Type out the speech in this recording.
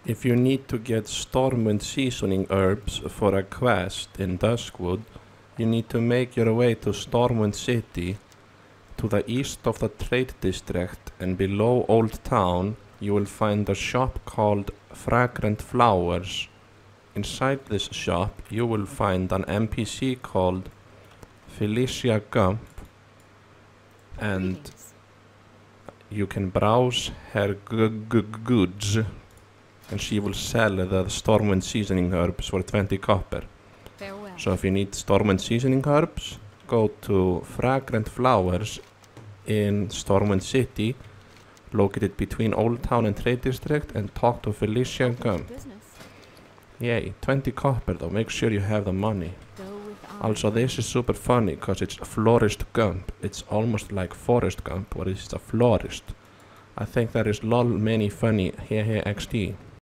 If you need to get Stormwind seasoning herbs for a quest in Duskwood, you need to make your way to Stormwind City. To the east of the trade district and below Old Town, you will find a shop called Fragrant Flowers. Inside this shop, you will find an NPC called Felicia Gump, and you can browse her goods, and she will sell the Stormwind seasoning herbs for 20 copper. Farewell. So if you need Stormwind seasoning herbs, go to Fragrant Flowers in Stormwind City, located between Old Town and Trade District, and talk to Felicia Gump. Business. Yay, 20 copper though, make sure you have the money. Go with honor. Also, this is super funny because it's Florist Gump. It's almost like Forest Gump, but it's a florist. I think there is lol many funny hehe XD.